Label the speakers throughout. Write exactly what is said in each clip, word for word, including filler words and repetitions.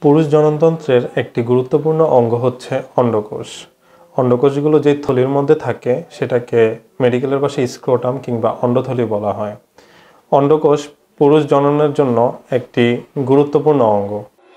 Speaker 1: পুরুষ জননতন্ত্রের একটি গুরুত্বপূর্ণ অঙ্গ হচ্ছে অন্ডকোষ। অন্ডকোষগুলো যে থলির মধ্যে থাকে সেটাকে মেডিকেলের ভাষায় স্ক্রোটাম কিংবা অন্ডথলি বলা হয়। অন্ডকোষ পুরুষ জননের জন্য একটি গুরুত্বপূর্ণ অঙ্গ।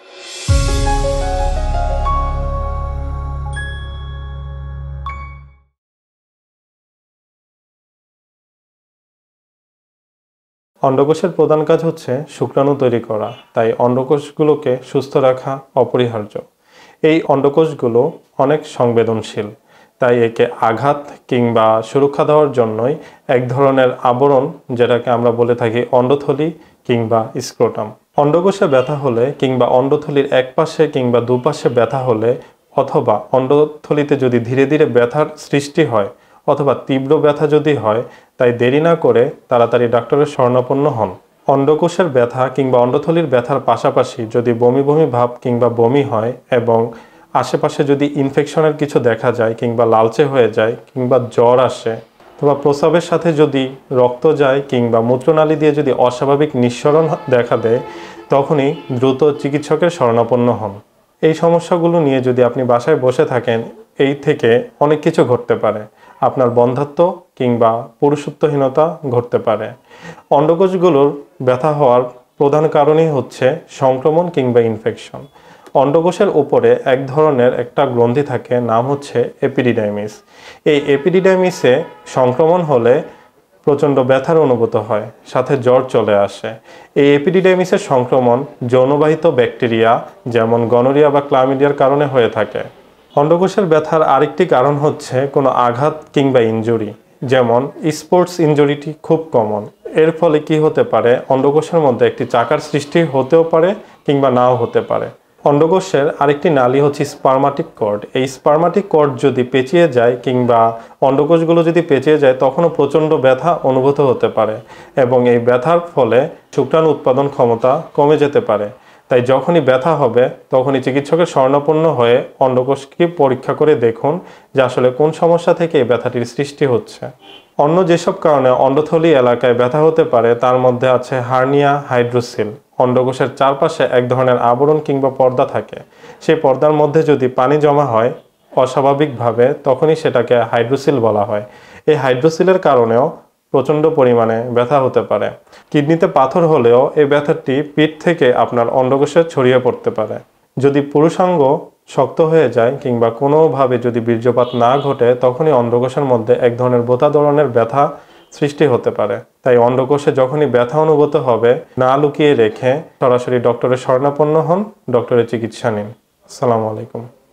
Speaker 1: অন্ডকোষের প্রধান কাজ হচ্ছে শুক্রাণু তৈরি করা, তাই অন্ডকোষগুলোকে সুস্থ রাখা অপরিহার্য। এই অন্ডকোষগুলো অনেক সংবেদনশীল, তাই একে আঘাত কিংবা সুরক্ষা দেওয়ার জন্যই এক ধরনের আবরণ, যেটাকে আমরা বলে থাকি অন্ডথলি কিংবা স্ক্রোটাম। অন্ডকোষে ব্যথা হলে কিংবা অন্ডথলির এক পাশে কিংবা দুপাশে ব্যথা হলে, অথবা অন্ডথলিতে যদি ধীরে ধীরে ব্যথার সৃষ্টি হয় অথবা তীব্র ব্যথা যদি হয়, তাই দেরি না করে তাড়াতাড়ি ডাক্তারের শরণাপন্ন হন। অন্ডকোষের ব্যথা কিংবা অন্ডথলির ব্যথার পাশাপাশি যদি বমি বমি ভাব কিংবা বমি হয় এবং আশেপাশে যদি ইনফেকশনের কিছু দেখা যায় কিংবা লালচে হয়ে যায় কিংবা জ্বর আসে, অথবা প্রস্রাবের সাথে যদি রক্ত যায় কিংবা মূত্রনালী দিয়ে যদি অস্বাভাবিক নিঃসরণ দেখা দেয়, তখনই দ্রুত চিকিৎসকের শরণাপন্ন হন। এই সমস্যাগুলো নিয়ে যদি আপনি বাসায় বসে থাকেন, এই থেকে অনেক কিছু ঘটতে পারে। আপনার বন্ধ্যাত্ব কিংবা পুরুষত্বহীনতা ঘটতে পারে। অন্ডকোষগুলোর ব্যথা হওয়ার প্রধান কারণই হচ্ছে সংক্রমণ কিংবা ইনফেকশন। অন্ডকোষের উপরে এক ধরনের একটা গ্রন্থি থাকে, নাম হচ্ছে এপিডিডাইমিস। এই এপিডিডাইমিসে সংক্রমণ হলে প্রচণ্ড ব্যথার অনুভূত হয়, সাথে জ্বর চলে আসে। এই এপিডিডাইমিসের সংক্রমণ যৌনবাহিত ব্যাকটেরিয়া যেমন গনোরিয়া বা ক্লামিডিয়ার কারণে হয়ে থাকে। অন্ডকোষের ব্যথার আরেকটি কারণ হচ্ছে কোনো আঘাত কিংবা ইনজুরি, যেমন স্পোর্টস ইনজুরিটি খুব কমন। এর ফলে কি হতে পারে, অন্ডকোষের মধ্যে একটি চাকার সৃষ্টি হতেও পারে কিংবা নাও হতে পারে। অন্ডকোষের আরেকটি নালী হচ্ছে স্পার্মাটিক কর্ড। এই স্পার্মাটিক কর্ড যদি পেঁচিয়ে যায় কিংবা অন্ডকোষগুলো যদি পেঁচিয়ে যায়, তখনও প্রচণ্ড ব্যথা অনুভূত হতে পারে এবং এই ব্যথার ফলে শুক্রাণু উৎপাদন ক্ষমতা কমে যেতে পারে। তাই যখনই ব্যথা হবে তখনই চিকিৎসকের শরণাপন্ন হয়ে অন্ডকোষকে পরীক্ষা করে দেখুন যে আসলে কোন সমস্যা থেকে এই ব্যথাটির সৃষ্টি হচ্ছে। অন্য যেসব কারণে অন্ডথলি এলাকায় ব্যথা হতে পারে তার মধ্যে আছে হার্নিয়া, হাইড্রোসিল। অন্ডকোষের চারপাশে এক ধরনের আবরণ কিংবা পর্দা থাকে, সেই পর্দার মধ্যে যদি পানি জমা হয় অস্বাভাবিকভাবে, তখনই সেটাকে হাইড্রোসিল বলা হয়। এই হাইড্রোসিলের কারণেও প্রচণ্ড পরিমাণে ব্যথা হতে পারে। কিডনিতে পাথর হলেও এই ব্যথাটি পিঠ থেকে আপনার অন্ডকোষে ছড়িয়ে পড়তে পারে। যদি পুরুষাঙ্গ শক্ত হয়ে যায় কিংবা কোনোভাবে যদি বীর্যপাত না ঘটে, তখনই অন্ডকোষের মধ্যে এক ধরনের বোঁতা ধরনের ব্যথা সৃষ্টি হতে পারে। তাই অন্ডকোষে যখনই ব্যথা অনুভূত হবে, না লুকিয়ে রেখে সরাসরি ডক্টরের শরণাপন্ন হন, ডক্টরের চিকিৎসা নিন। আসসালামু আলাইকুম।